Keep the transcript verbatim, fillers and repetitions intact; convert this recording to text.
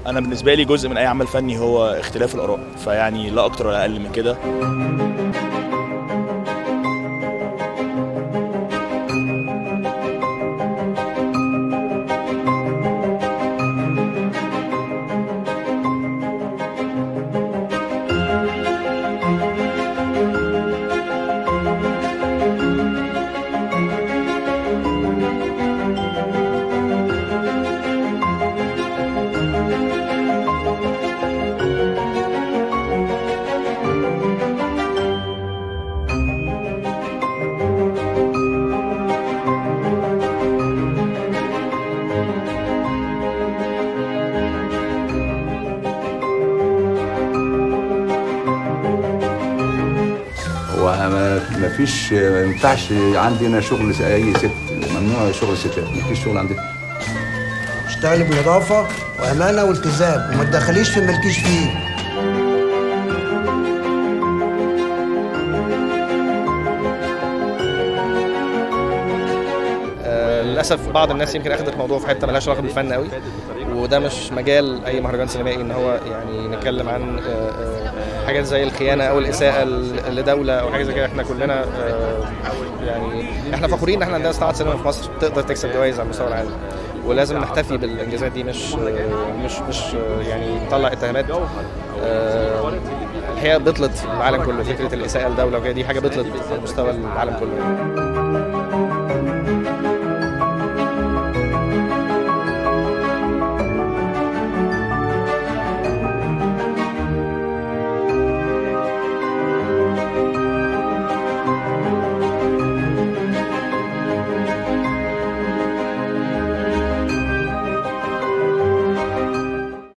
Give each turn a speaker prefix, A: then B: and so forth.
A: انا بالنسبه لي جزء من اي عمل فني هو اختلاف الاراء، فيعني لا اكتر ولا اقل من كده.
B: وما فيش ما ينفعش عندنا شغل اي ست، ممنوع شغل الستات، ما فيش شغل عندنا.
C: اشتغلي بنظافه وامانه والتزام وما تدخليش في مالكيش فيه.
D: للاسف بعض الناس يمكن اخذت الموضوع في حته ملهاش علاقه بالفن قوي، وده مش مجال اي مهرجان سينمائي ان هو يعني نتكلم عن حاجات زي الخيانه او الاساءه لدوله او حاجه زي كده. احنا كلنا يعني احنا فخورين ان احنا عندنا صناعه سينما في مصر تقدر تكسب جوائز على مستوى العالم، ولازم نحتفي بالانجازات دي، مش مش مش يعني نطلع اتهامات الحقيقه بطلت العالم كله. فكره الاساءه لدوله وكده دي حاجه بطلت على مستوى العالم كله.